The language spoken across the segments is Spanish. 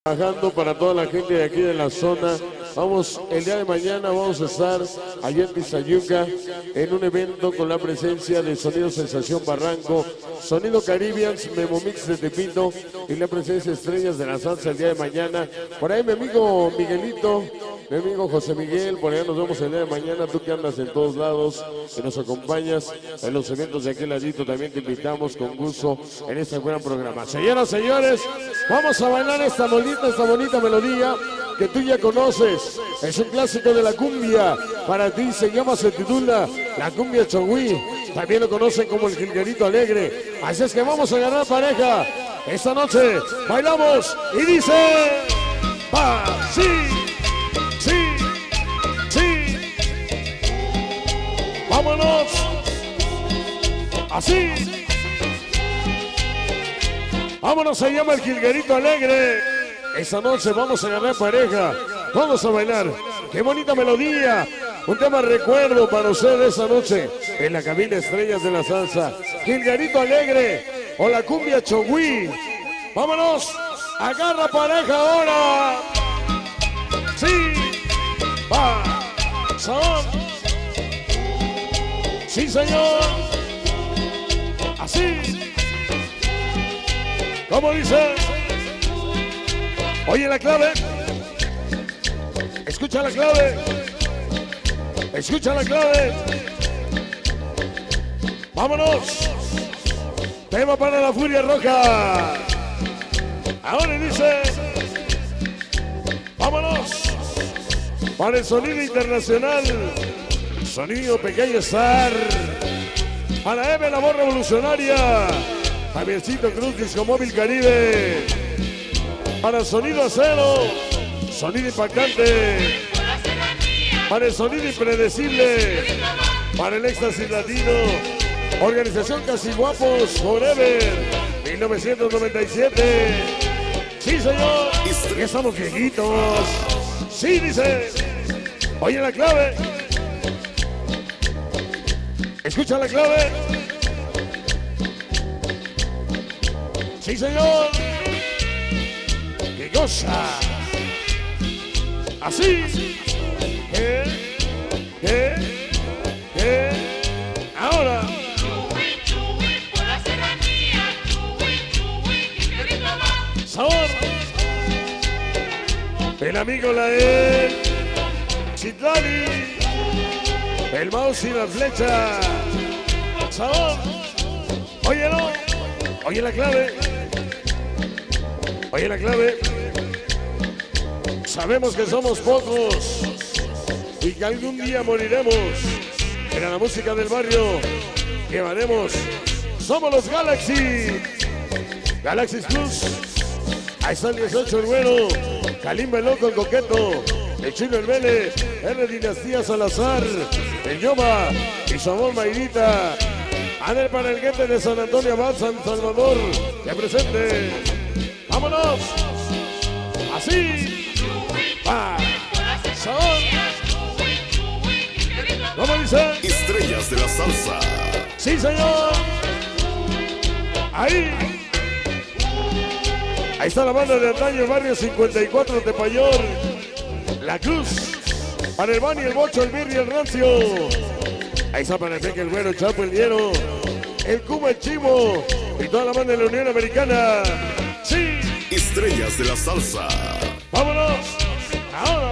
Trabajando para toda la gente de aquí de la zona. Vamos, el día de mañana vamos a estar allá en Tizayuca en un evento con la presencia de Sonido Sensación Barranco, Sonido Caribbeans, Memo Mix de Tepito y la presencia de Estrellas de la Salsa el día de mañana. Por ahí mi amigo Miguelito, mi amigo José Miguel, por allá nos vemos el día de mañana. Tú que andas en todos lados, que nos acompañas en los eventos de aquel ladito, también te invitamos con gusto en esta buena programa. Señoras, señores, vamos a bailar esta bonita melodía que tú ya conoces. Es un clásico de la cumbia. Para ti se titula La Cumbia Chogüí. También lo conocen como el Jilguerito Alegre. Así es que vamos a ganar pareja. Esta noche bailamos y dice... ¡Va! ¡Sí! ¡Sí! ¡Sí! ¡Vámonos! ¡Así! ¡Vámonos! Se llama el Jilguerito Alegre. Esta noche vamos a ganar pareja. Vamos a bailar. ¡Qué bonita melodía! Un tema recuerdo para usted esta noche en la cabina Estrellas de la Salsa. Jilguerito Alegre o la Cumbia Chogüí. ¡Vámonos! ¡Agarra pareja ahora! ¡Sí! ¡Va! ¡Sabor! ¡Sí, señor! ¡Así! ¿Cómo dice? Oye la clave. Escucha la clave. Escucha la clave. Vámonos. Tema para la Furia Roja. Ahora dice. Vámonos. Para el sonido internacional. Sonido Pequeño Star. Para Eve, la voz revolucionaria. Javiercito Cruz, Disco Móvil Caribe. Para Sonido Acero, Sonido Impactante. Para el Sonido Impredecible. Para el Éxtasis Latino. Organización Casi Guapos Forever 1997. Sí, señor. Ya estamos viejitos. Sí, dice. Oye la clave. Escucha la clave. Sí, señor. ¡Qué cosa! Así. Ahora. Sabor. El amigo Lael. Chitlali. El mouse y la flecha. Sabor. Óyelo. Oye la clave. Oye la clave. Sabemos que somos pocos y que algún día moriremos. Pero la música del barrio llevaremos. Somos los Galaxy. Galaxy Plus. Ahí está el 18 el bueno. Kalimba el loco, el coqueto. El chino el Vélez. R Dinastía Salazar. El Yoma. Y su amor Mayrita. Anel para el guete de San Antonio Abad, San Salvador. Que presente. ¡Vámonos! ¡Así! ¡Va! ¡Sabor! ¿Cómo dice? Estrellas de la Salsa. ¡Sí, señor! ¡Ahí! Ahí está la banda de antaño, Barrio 54, Tepayor. La Cruz. Para el Bani, el Bocho, el Birri, el Rancio. Ahí está para el Peque, el Güero, el Chapo, el Diero. El Cuba, el Chivo. Y toda la banda de la Unión Americana. ¡Sí! Estrellas de la Salsa. ¡Vámonos! ¡Ahora!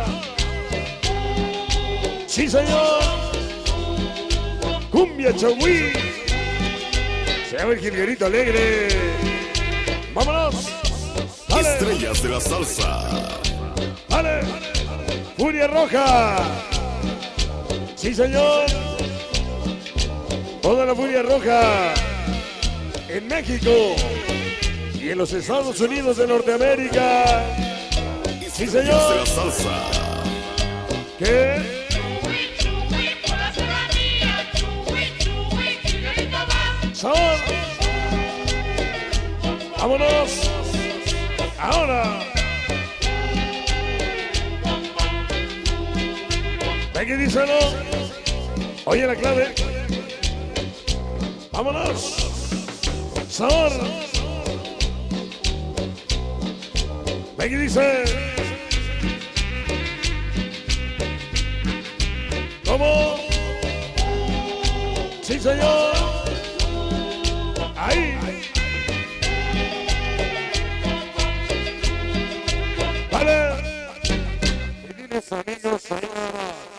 ¡Sí, señor! ¡Cumbia Chogüí! Se llama el Jilguerito Alegre. ¡Vámonos! ¡Dale! Estrellas de la Salsa. ¡Dale! ¡Furia Roja! ¡Sí, señor! Toda la Furia Roja en México y en los Estados Unidos de Norteamérica. ¡Sí, señor! Estrellas de la Salsa. ¿Qué? ¡Sabor! ¡Vámonos! ¡Ahora! Venga, díselo. Oye la clave. ¡Vámonos! ¡Sabor! Aquí dice. ¿Cómo? Sí, señor. Ahí. Vale. Y dile amigos, señor.